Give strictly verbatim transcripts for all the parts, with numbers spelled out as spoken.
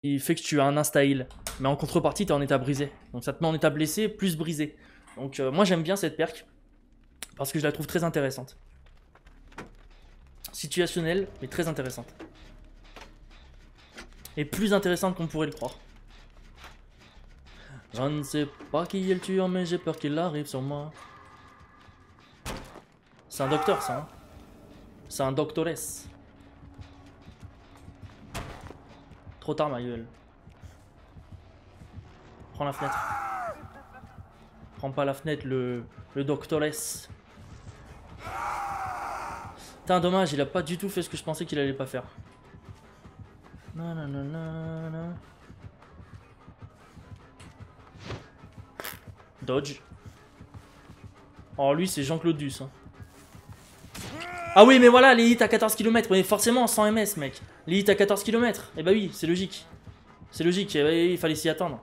il fait que tu as un insta-heal. Mais en contrepartie, tu es en état brisé. Donc ça te met en état blessé plus brisé. Donc euh, moi j'aime bien cette perk. Parce que je la trouve très intéressante. Situationnelle, mais très intéressante. Et plus intéressante qu'on pourrait le croire. Je ne sais pas qui est le tueur, mais j'ai peur qu'il arrive sur moi. C'est un docteur ça, hein. C'est un doctoresse. Trop tard ma gueule. Prends la fenêtre. Prends pas la fenêtre, le, le doctoresse. Putain, dommage, il a pas du tout fait ce que je pensais qu'il allait pas faire. Nanana. Dodge. Oh, lui, c'est Jean-Claude Duss. Hein. Ah oui, mais voilà, les hits à quatorze kilomètres. Mais forcément, cent M S, mec. Les hits à quatorze kilomètres. Eh bah oui, c'est logique. C'est logique, eh bah, il fallait s'y attendre.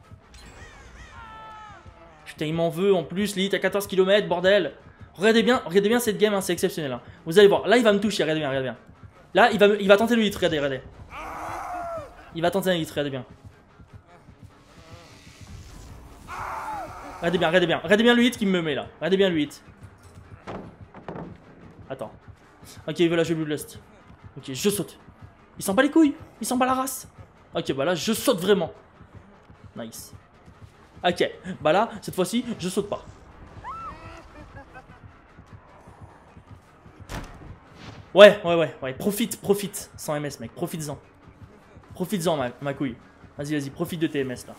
Putain, il m'en veut en plus, les hits à quatorze kilomètres, bordel. Regardez bien, regardez bien cette game, hein, c'est exceptionnel. Hein. Vous allez voir, là, il va me toucher, regardez bien, regardez bien. Là, il va, il va tenter le hit, regardez, regardez. Il va tenter un hit, regardez bien. Regardez bien, regardez bien. Regardez bien le hit qui me met là. Regardez bien le hit. Attends. Ok, il veut la jouer Bloodlust. Ok, je saute. Il s'en bat les couilles. Il s'en bat la race. Ok, bah là, je saute vraiment. Nice. Ok, bah là, cette fois-ci, je saute pas. Ouais, ouais, ouais, ouais. Profite, profite. cent M S, mec. Profites-en. Profites-en, ma, ma couille. Vas-y, vas-y, profite de tes M S là.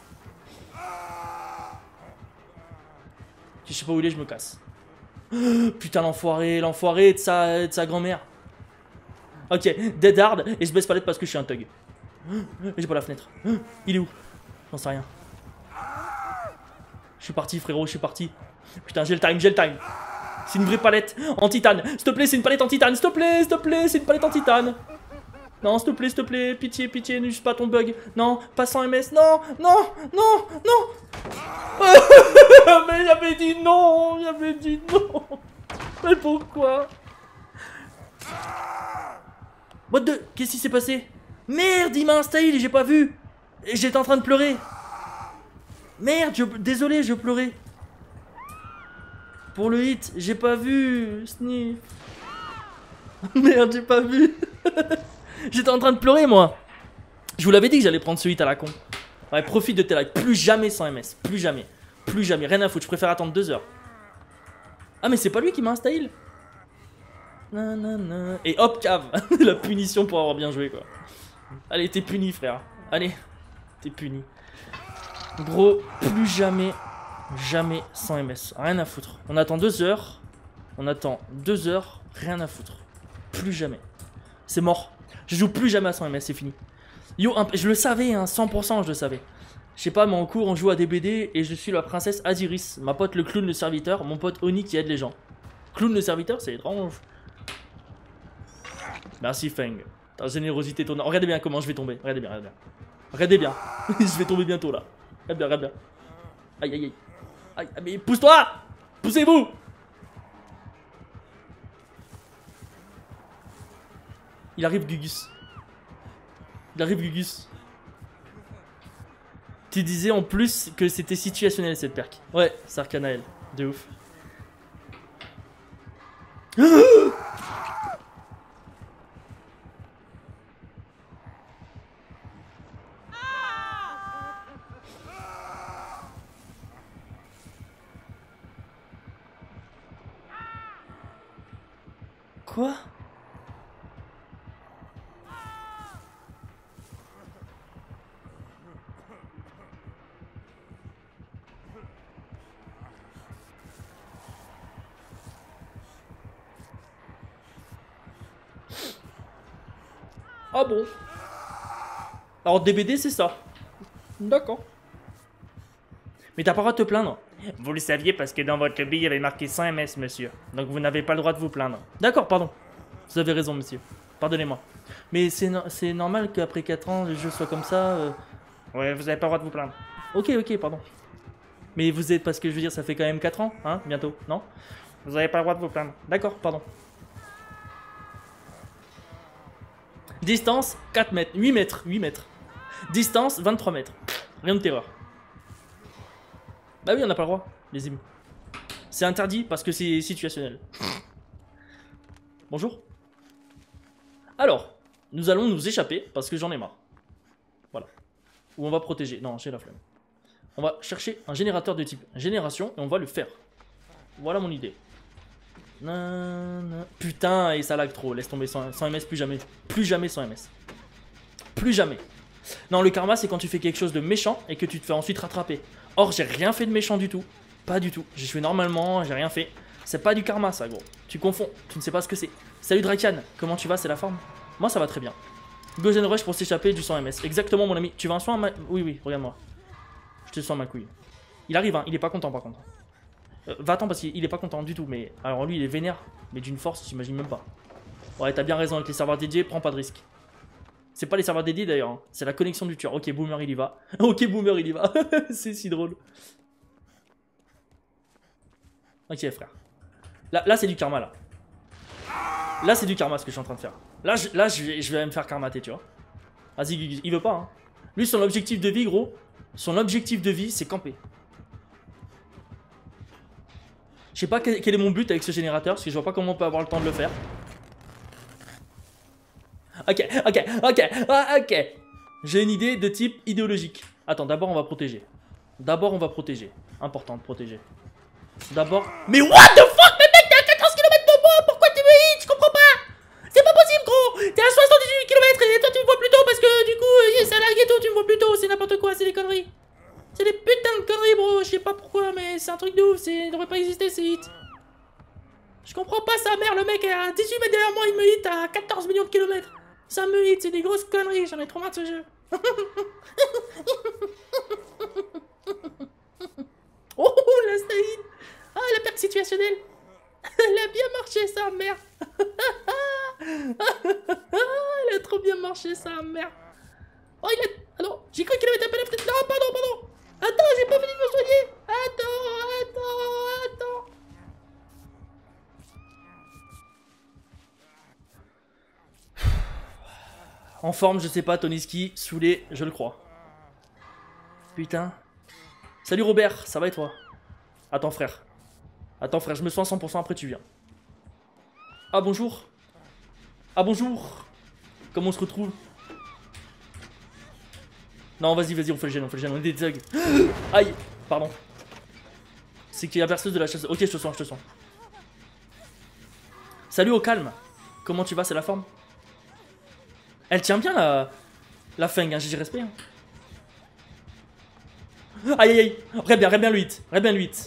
Je sais pas où il est, je me casse. Putain, l'enfoiré, l'enfoiré de sa, de sa grand-mère. Ok, dead hard, et je baisse pas l'aide parce que je suis un thug. J'ai pas la fenêtre. Il est où? J'en sais rien. Je suis parti, frérot, je suis parti. Putain, j'ai le time, j'ai le time. C'est une vraie palette en titane. S'il te plaît, c'est une palette en titane. S'il te plaît, s'il te plaît, c'est une palette en titane. Non, s'il te plaît, s'il te plaît, pitié, pitié, n'use pas ton bug. Non, pas cent M S. Non, non, non, non. Mais j'avais dit non, j'avais dit non. Mais pourquoi? What the... Qu'est-ce qui s'est passé? Merde, il m'a installé et j'ai pas vu. Et j'étais en train de pleurer. Merde, je... désolé, je pleurais. Pour le hit, j'ai pas vu. Sniff. Merde, j'ai pas vu. J'étais en train de pleurer, moi. Je vous l'avais dit que j'allais prendre ce hit à la con. Ouais, profite de tes likes. Plus jamais cent M S. Plus jamais. Plus jamais. Rien à foutre. Je préfère attendre deux heures. Ah, mais c'est pas lui qui m'a insta-heal. Et hop, cave. La punition pour avoir bien joué, quoi. Allez, t'es puni, frère. Allez. T'es puni. Gros, plus jamais. Jamais cent M S. Rien à foutre. On attend deux heures. On attend deux heures. Rien à foutre. Plus jamais. C'est mort. Je joue plus jamais à cent M S, c'est fini. Yo, je le savais, hein, cent pour cent je le savais. Je sais pas, mais en cours on joue à des B D et je suis la princesse Aziris. Ma pote le clown le serviteur, mon pote Oni qui aide les gens. Clown le serviteur, c'est étrange. Merci Feng. Ta générosité tourne. Regardez bien comment je vais tomber. Regardez bien, regardez bien. Regardez bien. Je vais tomber bientôt là. Regarde bien, regarde bien. Aïe aïe aïe. Aïe, mais pousse-toi! Poussez-vous! Il arrive Gugus. Il arrive Gugus. Tu disais en plus que c'était situationnel cette perk. Ouais, c'est Arcanael. De ouf. Quoi? Ah bon? Alors D B D c'est ça. D'accord. Mais t'as pas le droit de te plaindre. Vous le saviez parce que dans votre lobby il y avait marqué cent M S monsieur. Donc vous n'avez pas le droit de vous plaindre. D'accord, pardon. Vous avez raison monsieur. Pardonnez-moi. Mais c'est no normal qu'après quatre ans le jeu soit comme ça. Euh... Ouais, vous avez pas le droit de vous plaindre. Ok, ok, pardon. Mais vous êtes, parce que je veux dire ça fait quand même quatre ans, hein, bientôt, non? Vous avez pas le droit de vous plaindre. D'accord, pardon. Distance, quatre mètres, huit mètres, huit mètres. Distance, vingt-trois mètres. Rien de terreur. Bah oui, on n'a pas le droit, les émus. C'est interdit parce que c'est situationnel. Bonjour. Alors, nous allons nous échapper parce que j'en ai marre. Voilà. Ou on va protéger. Non, j'ai la flemme. On va chercher un générateur de type génération et on va le faire. Voilà mon idée. Nanana. Putain, et ça lag trop. Laisse tomber sans, sans M S, plus jamais. Plus jamais sans M S. Plus jamais. Non, le karma, c'est quand tu fais quelque chose de méchant et que tu te fais ensuite rattraper. Or, j'ai rien fait de méchant du tout. Pas du tout. J'ai joué normalement, j'ai rien fait. C'est pas du karma, ça, gros. Tu confonds. Tu ne sais pas ce que c'est. Salut Drakian, comment tu vas? C'est la forme? Moi, ça va très bien. Gozen Rush pour s'échapper du cent M S. Exactement, mon ami. Tu veux un soin? Oui, oui, regarde-moi. Je te sens ma couille. Il arrive, hein. Il est pas content, par contre. Euh, Va-t'en parce qu'il est pas content du tout. Mais alors, lui, il est vénère. Mais d'une force, j'imagine même pas. Ouais, t'as bien raison avec les serveurs dédiés. Prends pas de risque. C'est pas les serveurs dédiés d'ailleurs, hein. C'est la connexion du tueur. Ok, Boomer il y va. Ok, Boomer il y va. C'est si drôle. Ok, frère. Là, là c'est du karma, là. Là, c'est du karma ce que je suis en train de faire. Là, je, là, je, vais, je vais me faire karmater, tu vois. Vas-y, il veut pas, hein. Lui, son objectif de vie, gros. Son objectif de vie, c'est camper. Je sais pas quel, quel est mon but avec ce générateur, parce que je vois pas comment on peut avoir le temps de le faire. Ok, ok, ok, ah, ok. J'ai une idée de type idéologique. Attends, d'abord on va protéger. D'abord on va protéger. Important de protéger. D'abord... Mais what the fuck, mais mec, t'es à quatorze kilomètres de moi, pourquoi tu me hits? Je comprends pas. C'est pas possible, gros. T'es à soixante-dix-huit kilomètres et toi tu me vois plus tôt parce que du coup, ça lag et tout, tu me vois plus tôt, c'est n'importe quoi, c'est des conneries. C'est des putains de conneries, bro, je sais pas pourquoi, mais c'est un truc de ouf, ça devrait pas exister, ces hits. Je comprends pas sa mère, le mec est à dix-huit mètres derrière moi, il me hit à quatorze millions de kilomètres. Ça me hit, c'est des grosses conneries, j'en ai trop marre de ce jeu. Oh, la Staïd. Ah, la perte situationnelle. Elle a bien marché, sa mère. Elle a trop bien marché, sa mère. Oh, il a... Alors, j'ai cru qu'il avait tapé la fenêtre. Non, pardon, pardon. Attends, j'ai pas fini de me soigner. Attends, attends, attends. En forme, je sais pas, Toniski, saoulé, je le crois. Putain. Salut Robert, ça va et toi? Attends frère. Attends frère, je me sens à cent pour cent, après tu viens. Ah bonjour. Ah bonjour. Comment on se retrouve? Non, vas-y, vas-y, on fait le gène, on fait le gène, on est des thugs. Aïe, pardon. C'est qu'il y a perceuse de la chasse. Ok, je te sens, je te sens. Salut au calme. Comment tu vas, c'est la forme? Elle tient bien la, la feng, hein, j'ai respect. Hein. Aïe aïe aïe, reste bien, reste bien le huit, reste bien le huit.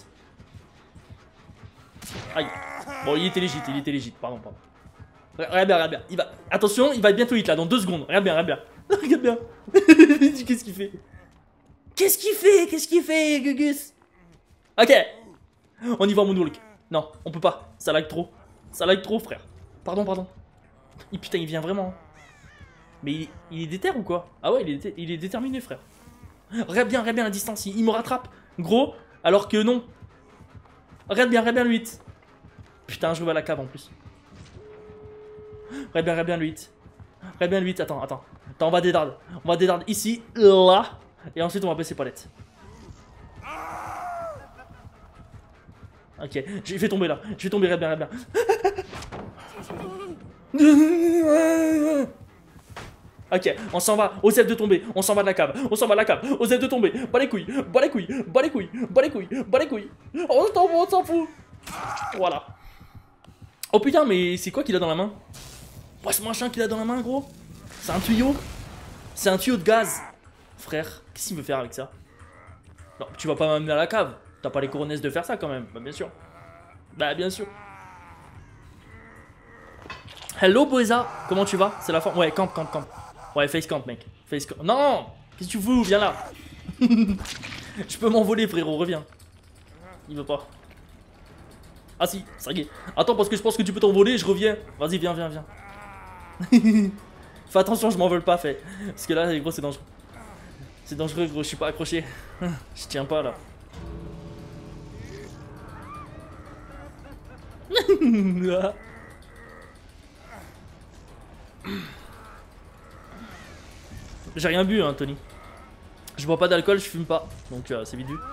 Aïe. Bon, il était légit, il était légit, pardon, pardon. Regarde bien, regarde bien. Il va... Attention, il va être bientôt hit là, dans deux secondes. Regarde bien, regarde bien. Regarde bien. Qu'est-ce qu'il fait? Qu'est-ce qu'il fait? Qu'est-ce qu'il fait, Gugus? Ok. On y va, Moonwalk. Non, on peut pas. Ça lag trop. Ça lag trop, frère. Pardon, pardon. Et putain, il vient vraiment. Mais il, il est déter ou quoi? Ah ouais, il est, il est déterminé, frère. Regarde bien, regarde bien la distance. Il, il me rattrape. Gros, alors que non. Regarde bien, regarde bien le huit. Putain, je vais à la cave en plus. Regarde bien, regarde bien le huit. Regarde bien le huit. Attends, attends. Attends, on va dédard. On va dédard ici, là. Et ensuite, on va baisser palettes. Ok, j'ai fait tomber là. Je vais tomber, regarde bien, regarde bien. Ok, on s'en va, osef de tomber, on s'en va de la cave, on s'en va de la cave, osef de tomber, bas les couilles, bas les couilles, bas les couilles, bas les couilles, bas les couilles, on s'en fout, on s'en fout. Voilà. Oh putain, mais c'est quoi qu'il a dans la main? Ouais, ce machin qu'il a dans la main, gros. C'est un tuyau. C'est un tuyau de gaz. Frère, qu'est-ce qu'il veut faire avec ça? Non, tu vas pas m'amener à la cave. T'as pas les coronesses de faire ça quand même, bah bien sûr. Bah bien sûr. Hello Boeza, comment tu vas? C'est la forme. Ouais, camp, camp, camp. Ouais, face camp, mec. Face camp. Non! Qu'est-ce que tu fous? Viens là. Je peux m'envoler, frérot, reviens. Il veut pas. Ah si, ça y est. Attends, parce que je pense que tu peux t'envoler, je reviens. Vas-y, viens, viens, viens. Fais attention, je m'envole pas, fait. Parce que là, gros, c'est dangereux. C'est dangereux, gros, je suis pas accroché. Je tiens pas, là. J'ai rien bu, hein, Tony. Je bois pas d'alcool, je fume pas. Donc euh, c'est vite vu.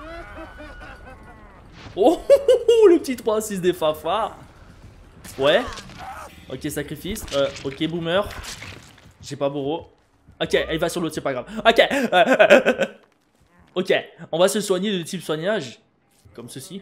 Oh, oh, oh, oh, le petit trois six des Fafa. Ouais. Ok, sacrifice. Euh, ok, boomer. J'ai pas Boro. Ok, il va sur l'autre, c'est pas grave. Ok. Ok, on va se soigner de type soignage. Comme ceci.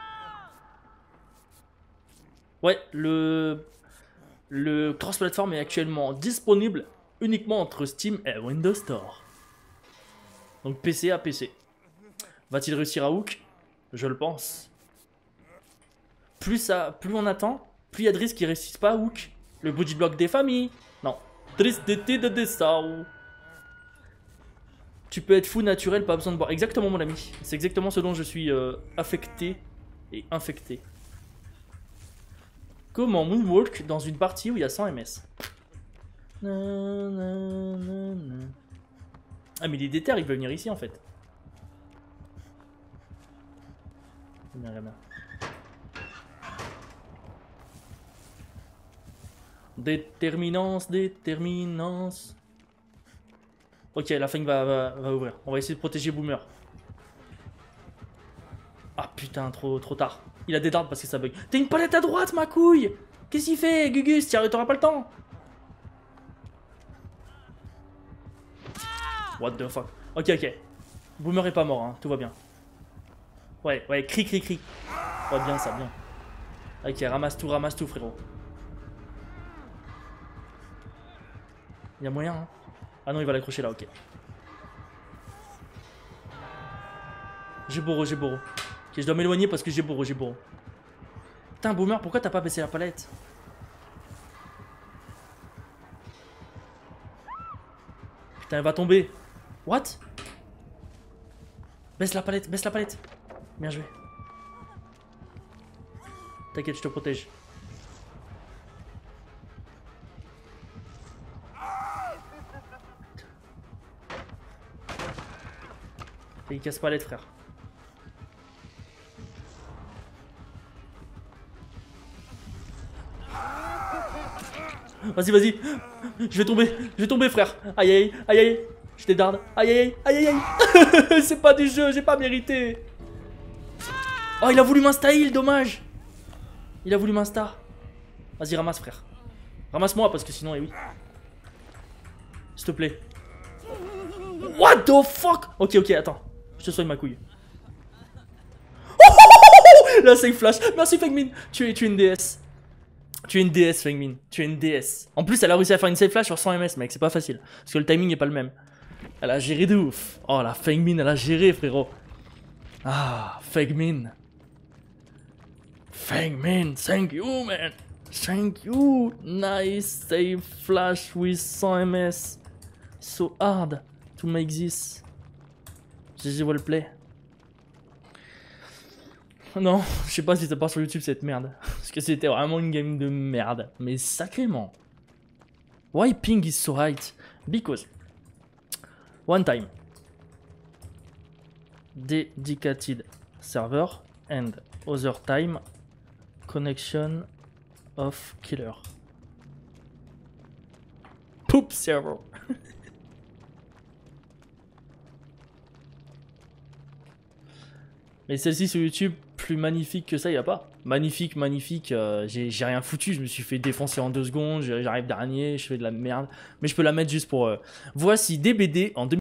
Ouais, le... Le cross-platform est actuellement disponible uniquement entre Steam et Windows Store. Donc P C à P C. Va-t-il réussir à hook? Je le pense. Plus, ça, plus on attend, plus il y a de risques qu'il ne réussisse pas à hook. Le body block des familles. Non. Tristesse de Dessau. Tu peux être fou naturel, pas besoin de boire. Exactement, mon ami. C'est exactement ce dont je suis euh, affecté et infecté. Comment moonwalk dans une partie où il y a cent M S? Ah, mais il est déter, il veut venir ici en fait. Viens là-bas. Déterminance, déterminance. Ok, la fin va, va, va ouvrir. On va essayer de protéger Boomer. Ah putain, trop, trop tard. Il a des dards parce que ça bug. T'as une palette à droite, ma couille! Qu'est-ce qu'il fait, Gugus? T'auras pas le temps. What the fuck? Ok, ok. Boomer est pas mort, hein. Tout va bien. Ouais, ouais, cri, cri, cri. Ouais, bien ça, bien. Ok, ramasse tout, ramasse tout, frérot. Il y a moyen, hein. Ah non, il va l'accrocher là, ok. J'ai Boro, j'ai Boro. Ok, je dois m'éloigner parce que j'ai Boro, j'ai Boro. Putain, Boomer, pourquoi t'as pas baissé la palette? Putain, elle va tomber. What? Baisse la palette, baisse la palette. Bien joué. T'inquiète, je te protège. Et il casse palette, frère. Vas-y, vas-y. Je vais tomber, je vais tomber, frère. Aïe, aïe, aïe, aïe. Je t'ai darde. Aïe, aïe, aïe, aïe, aïe. C'est pas du jeu, j'ai pas mérité. Oh, il a voulu m'insta-heal, dommage. Il a voulu m'insta. Vas-y, ramasse, frère. Ramasse-moi, parce que sinon, eh oui. S'il te plaît. What the fuck? Ok, ok, attends. Je te soigne ma couille. Là, c'est flash. Merci, Fengmin. Tu es, tu es une déesse. Tu es une déesse, Fengmin. Tu es une déesse. En plus, elle a réussi à faire une safe flash sur cent M S, mec. C'est pas facile. Parce que le timing est pas le même. Elle a géré de ouf. Oh, la Fengmin, elle a géré, frérot. Ah, Fengmin. Fengmin, thank you, man. Thank you. Nice safe flash with cent M S. So hard to make this. G G wallplay. Non, je sais pas si ça part sur YouTube cette merde. Parce que c'était vraiment une game de merde. Mais sacrément. Why ping is so high? Because one time dedicated server and other time connection of killer. Poop server. Mais celle-ci sur YouTube, plus magnifique que ça, il n'y a pas. Magnifique, magnifique, euh, j'ai rien foutu, je me suis fait défoncer en deux secondes, j'arrive dernier, je fais de la merde. Mais je peux la mettre juste pour... Euh... Voici des B D en deux mille